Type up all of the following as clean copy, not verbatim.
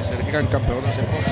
de ser gran campeón hace poco.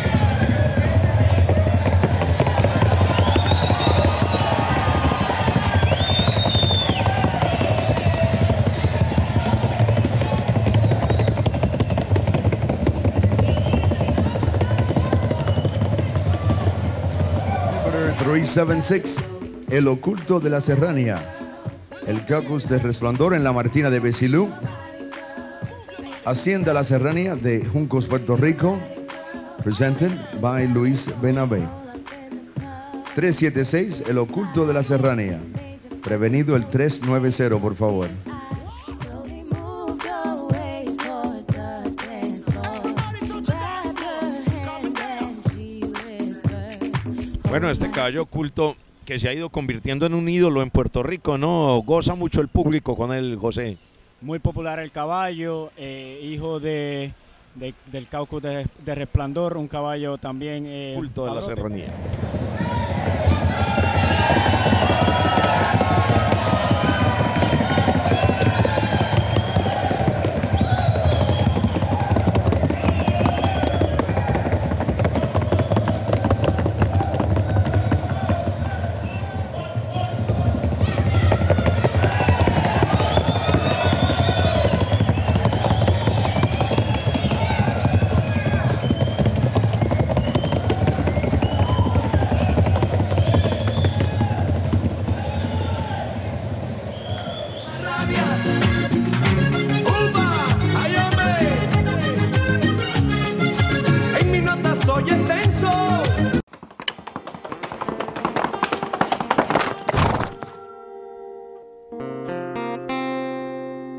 Number 376, El Oculto de la Serranía. El Caucus de Resplandor en la Martina de Besilú. Hacienda La Serranía de Juncos, Puerto Rico. Presented by Luis Benabé. 376, El Oculto de la Serranía. Prevenido el 390, por favor. Bueno, este caballo oculto que se ha ido convirtiendo en un ídolo en Puerto Rico, ¿no? Goza mucho el público con él, José. Muy popular el caballo, hijo del Caucus de Resplandor, un caballo también Oculto de la padrote. Serranía.